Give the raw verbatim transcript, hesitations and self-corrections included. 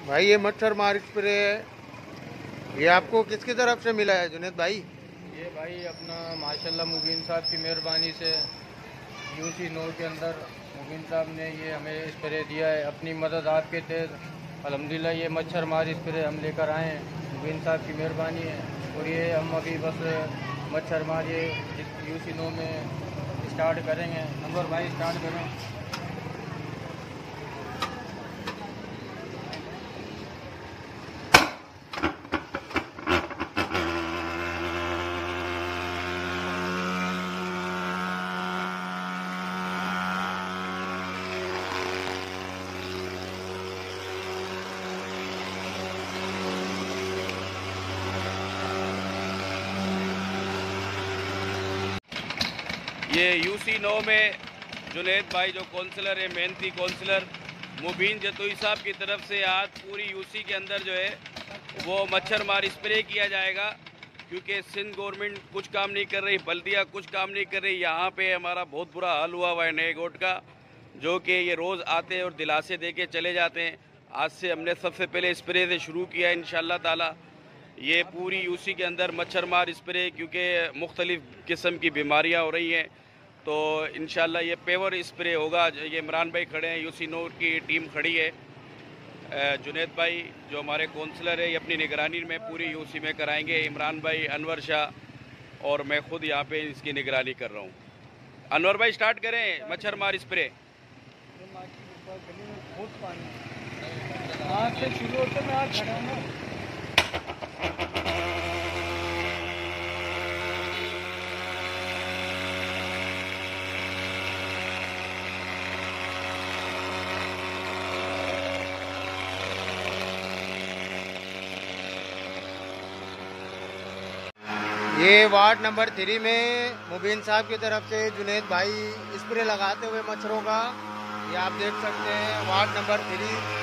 भाई ये मच्छर मार स्प्रे है, ये आपको किसकी तरफ से मिला है जुनेद भाई? ये भाई अपना माशाल्लाह मुबीन साहब की मेहरबानी से यूसी नौ के अंदर मुबीन साहब ने ये हमें स्प्रे दिया है। अपनी मदद आपके तहत अल्हम्दुलिल्लाह ये मच्छर मार स्प्रे हम लेकर आए हैं, मुबीन साहब की मेहरबानी है। और ये हम अभी बस मच्छर मार ये यूसी नौ में स्टार्ट करेंगे। नंबर भाई स्टार्ट करें। ये यूसी नौ में जुनेद भाई जो काउंसलर है, मेहनती काउंसलर मुबीन जतोई साहब की तरफ से आज पूरी यूसी के अंदर जो है वो मच्छर मार स्प्रे किया जाएगा। क्योंकि सिंध गवर्नमेंट कुछ काम नहीं कर रही, बल्दिया कुछ काम नहीं कर रही। यहाँ पे हमारा बहुत बुरा हाल हुआ हुआ है नए गोट का, जो कि ये रोज़ आते हैं और दिलासे दे के चले जाते हैं। आज से हमने सबसे पहले स्प्रे से शुरू किया है इंशाल्लाह ताला। ये पूरी यूसी के अंदर मच्छर मार स्प्रे, क्योंकि मुख्तलिफ़ किस्म की बीमारियाँ हो रही हैं, तो इंशाल्लाह ये पेवर स्प्रे होगा। ये इमरान भाई खड़े हैं, यूसी नौ की टीम खड़ी है। जुनेद भाई जो हमारे काउंसलर है ये अपनी निगरानी में पूरी यूसी में कराएंगे। इमरान भाई, अनवर शाह और मैं खुद यहाँ पे इसकी निगरानी कर रहा हूँ। अनवर भाई स्टार्ट करें मच्छर मार स्प्रे। आज से शुरू होते मैं आज खड़ा हूँ। ये वार्ड नंबर थ्री में मुबीन साहब की तरफ से जुनेद भाई स्प्रे लगाते हुए मच्छरों का, ये आप देख सकते हैं वार्ड नंबर थ्री।